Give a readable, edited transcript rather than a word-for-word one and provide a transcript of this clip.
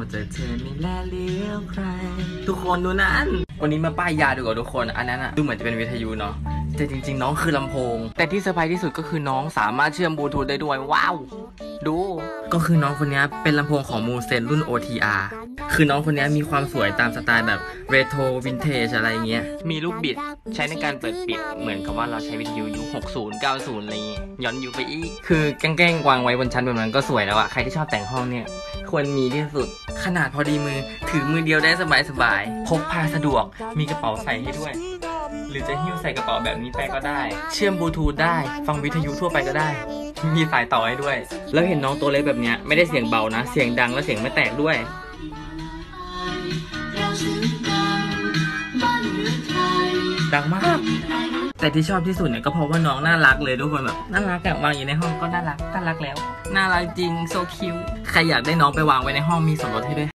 ใจเธอไม่แลเลี้ยวใครทุกคนดูนั้นวันนี้มาป้ายยาดูก่อนทุกคนอันนั้นอะดูเหมือนจะเป็นวิทยุเนาะแต่จริงๆน้องคือลำโพงแต่ที่เซอร์ไพรส์ที่สุดก็คือน้องสามารถเชื่อมบลูทูธได้ด้วยว้าวดูก็คือน้องคนนี้เป็นลำโพงของมูเซนรุ่น OTR คือน้องคนนี้มีความสวยตามสไตล์แบบเรโทรวินเทจอะไรเงี้ยมีลูกบิดใช้ในการเปิดปิดเหมือนกับว่าเราใช้วิทยุยุค60 90อะไรเงี้ยย้อนยุคไปอีกคือแกล้งวางไว้บนชั้นแบบนั้นก็สวยแล้วอะใครที่ชอบแต่งห้องเนี่ยควรมีที่สุดขนาดพอดีมือถือมือเดียวได้สบายๆพกพาสะดวกมีกระเป๋าใส่ให้ด้วยหรือจะหิ้วใส่กระเป๋าแบบนี้ไปก็ได้เชื่อมบลูทูธได้ฟังวิทยุทั่วไปก็ได้มีสายต่อให้ด้วยแล้วเห็นน้องตัวเล็กแบบนี้ไม่ได้เสียงเบานะเสียงดังและเสียงไม่แตกด้วยดังมากแต่ที่ชอบที่สุดเนี่ยก็เพราะว่าน้องน่ารักเลยทุกคนแบบน่ารักอะวางอยู่ในห้องก็น่ารักแล้วน่ารักจริงโซคิวใครอยากได้น้องไปวางไว้ในห้องมีส่วนลดให้ด้วย